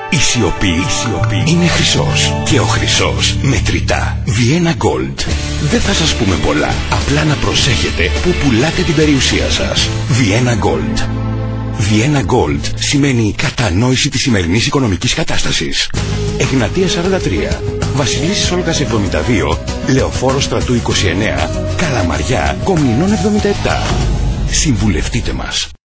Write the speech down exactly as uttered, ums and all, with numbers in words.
Η σιωπή, η σιωπή είναι χρυσός και ο χρυσός μετρητά. Vienna Gold. Δεν θα σας πούμε πολλά, απλά να προσέχετε που πουλάτε την περιουσία σας. Vienna Gold. Vienna Gold σημαίνει κατανόηση της σημερινής οικονομικής κατάστασης. Εγνατία σαράντα τρία, Βασιλίσσης Όλγας εβδομήντα δύο, Λεωφόρο Στρατού είκοσι εννέα, Καλαμαριά Κομνηνών εβδομήντα επτά. Συμβουλευτείτε μας.